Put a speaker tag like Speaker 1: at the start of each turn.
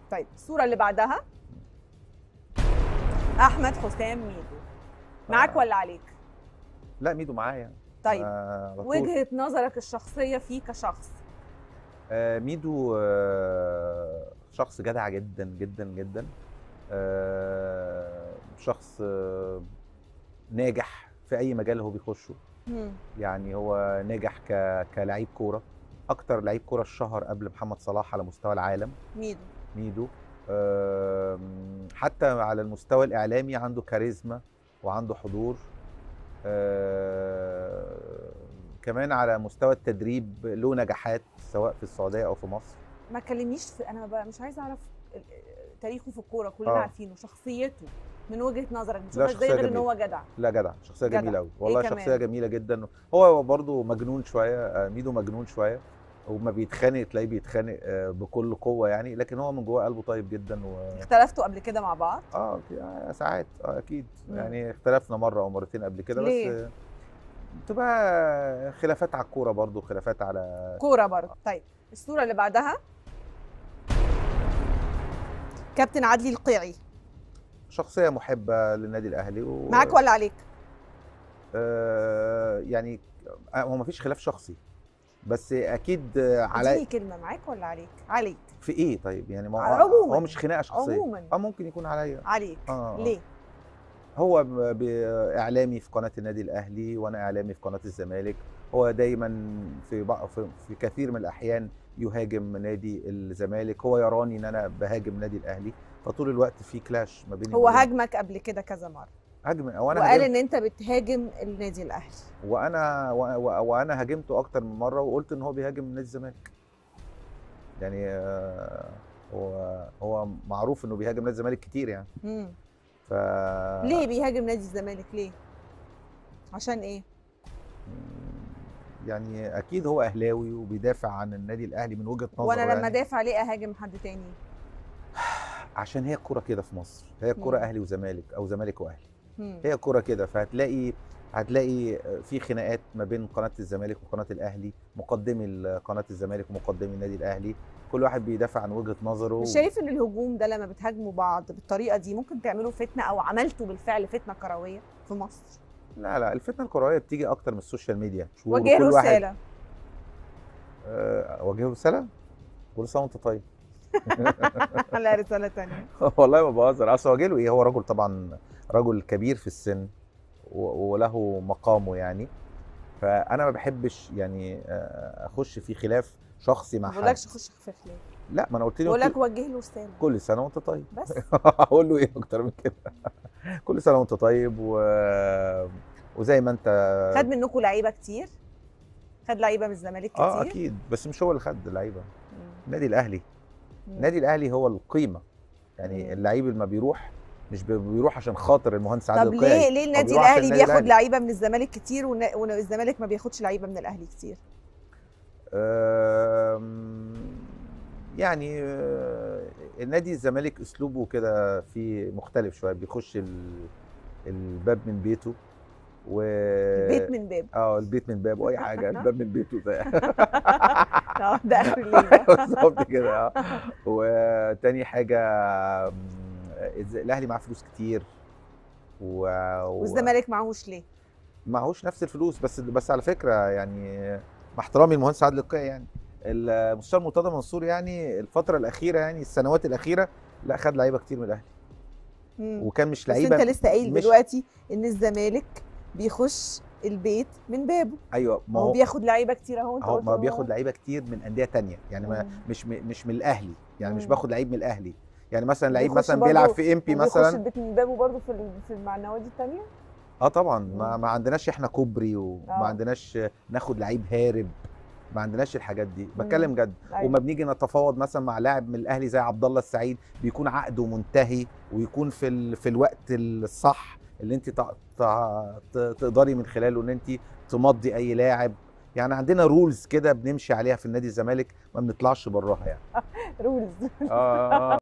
Speaker 1: طيب الصوره اللي بعدها احمد حسام ميدو، معاك ولا عليك؟
Speaker 2: لا ميدو معايا.
Speaker 1: طيب
Speaker 2: على طول.
Speaker 1: وجهه نظرك الشخصيه فيه كشخص.
Speaker 2: ميدو شخص جدع جدا جدا جدا. شخص ناجح في اي مجال هو بيخشه. يعني هو ناجح كلاعب كوره، اكتر لعيب كوره اتشهر قبل محمد صلاح على مستوى العالم. ميدو حتى على المستوى الاعلامي عنده كاريزما وعنده حضور. كمان على مستوى التدريب له نجاحات سواء في السعوديه او في مصر.
Speaker 1: ما كلمنيش انا بقى مش عايزه اعرف تاريخه في الكوره، كلنا عارفينه. شخصيته من وجهه نظرك بتشوفها ازاي غير ان هو جدع؟
Speaker 2: لا جدع، شخصيه جميله قوي والله. شخصيه جميله جدا. هو برضو مجنون شويه، ميدو مجنون شويه، وما بيتخانق تلاقيه بيتخانق بكل قوه يعني، لكن هو من جوه قلبه طيب جدا.
Speaker 1: اختلفتوا قبل كده مع بعض؟
Speaker 2: ساعات اكيد. يعني اختلفنا مره او مرتين قبل كده.
Speaker 1: ليه؟
Speaker 2: بس بتبقى خلافات على الكوره برضو، خلافات على
Speaker 1: كوره برضو. طيب الصوره اللي بعدها كابتن عدلي القيعي،
Speaker 2: شخصيه محبه للنادي الاهلي
Speaker 1: معاك ولا عليك؟
Speaker 2: يعني هو مفيش خلاف شخصي، بس اكيد
Speaker 1: اديني كلمه، معاك ولا عليك؟ عليك
Speaker 2: في ايه؟ طيب يعني
Speaker 1: عموما
Speaker 2: هو مش خناقه شخصيه
Speaker 1: عموما.
Speaker 2: ممكن يكون عليا.
Speaker 1: عليك. ليه؟
Speaker 2: هو اعلامي في قناه النادي الاهلي وانا اعلامي في قناه الزمالك. هو دايما في كثير من الاحيان يهاجم نادي الزمالك، هو يراني ان انا بهاجم نادي الاهلي، فطول الوقت في كلاش ما بيني
Speaker 1: هو هاجمك قبل كده كذا مره؟
Speaker 2: وقال
Speaker 1: ان انت بتهاجم النادي الاهلي،
Speaker 2: وانا هاجمته اكتر من مره وقلت ان هو بيهاجم نادي الزمالك. يعني هو معروف انه بيهاجم نادي الزمالك كتير يعني.
Speaker 1: ليه بيهاجم نادي الزمالك؟ ليه؟ عشان ايه؟
Speaker 2: يعني اكيد هو اهلاوي وبيدافع عن النادي الاهلي من وجهه نظره.
Speaker 1: وانا لما دافع ليه اهاجم حد تاني؟
Speaker 2: عشان هي الكوره كده في مصر، هي الكوره اهلي وزمالك او زمالك واهلي. هي الكوره كده، فهتلاقي في خناقات ما بين قناه الزمالك وقناه الاهلي، مقدمي قناه الزمالك ومقدمي النادي الاهلي، كل واحد بيدافع عن وجهه نظره.
Speaker 1: مش شايف ان الهجوم ده لما بتهاجموا بعض بالطريقه دي ممكن تعملوا فتنه، او عملتوا بالفعل فتنه كرويه في مصر؟
Speaker 2: لا الفتنه الكرويه بتيجي اكتر من السوشيال ميديا.
Speaker 1: وجه له رساله.
Speaker 2: وجه رساله. كل سنه وانت طيب.
Speaker 1: لا رساله ثانيه.
Speaker 2: والله ما بهزر. اصل وجه له ايه؟ هو رجل طبعا، رجل كبير في السن وله مقامه يعني. فانا ما بحبش يعني اخش في خلاف شخصي مع حد.
Speaker 1: ما بقولكش اخش في خلاف.
Speaker 2: لا ما انا قلت له
Speaker 1: بقول لك وجه له رساله.
Speaker 2: كل سنه وانت طيب.
Speaker 1: بس
Speaker 2: هقول له ايه اكتر من كده؟ كل سنه وانت طيب وزي ما انت.
Speaker 1: خد منكم لعيبه كتير؟ خد لعيبه من الزمالك كتير؟
Speaker 2: اكيد، بس مش هو اللي خد لعيبه. النادي الاهلي. النادي الاهلي هو القيمه. يعني اللعيب اللي ما بيروح مش بيروح عشان خاطر المهندس عادل القيعي.
Speaker 1: طب ليه النادي الاهلي بياخد لعيبه من الزمالك كتير والزمالك ما بياخدش لعيبه من الاهلي كتير؟
Speaker 2: يعني النادي الزمالك اسلوبه كده في مختلف شويه، بيخش الباب من بيته
Speaker 1: البيت من باب.
Speaker 2: البيت من باب واي حاجه. الباب من بيته ده.
Speaker 1: ده اخر الليل.
Speaker 2: بالظبط كده. وتاني حاجه الاهلي معاه فلوس كتير
Speaker 1: والزمالك معهوش ليه؟
Speaker 2: معهوش نفس الفلوس. بس على فكره يعني مع احترامي المهندس عادل القيعي، يعني المستشار مرتضى منصور يعني الفتره الاخيره يعني السنوات الاخيره لا خد لعيبه كتير من الاهلي. وكان مش لعيبه.
Speaker 1: بس انت لسه قايل دلوقتي ان الزمالك بيخش البيت من بابه.
Speaker 2: ايوه ما
Speaker 1: هو بياخد لعيبه كتير اهو.
Speaker 2: انت ما بياخد لعيبه كتير من انديه تانية يعني. ما مش من الاهلي يعني. مش باخد لعيب من الاهلي يعني. مثلا لعيب مثلا بيلعب في امبي مثلا
Speaker 1: بيخش البيت من بابه برضه مع النوادي التانية.
Speaker 2: طبعا. ما عندناش احنا كوبري وما عندناش ناخد لعيب هارب. ما عندناش الحاجات دي. بتكلم جد. وما بنيجي نتفاوض مثلا مع لاعب من الاهلي زي عبد الله السعيد بيكون عقده منتهي ويكون في الوقت الصح اللي انت تقدري من خلاله ان انت تمضي اي لاعب. يعني عندنا رولز كده بنمشي عليها في النادي الزمالك، ما بنطلعش براها يعني.
Speaker 1: رولز.